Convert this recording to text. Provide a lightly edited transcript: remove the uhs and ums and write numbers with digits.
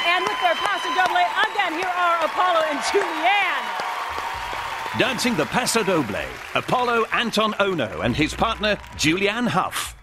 And with their Paso Doble, again, here are Apollo and Julianne. Dancing the Paso Doble, Apollo Anton Ono and his partner, Julianne Hough.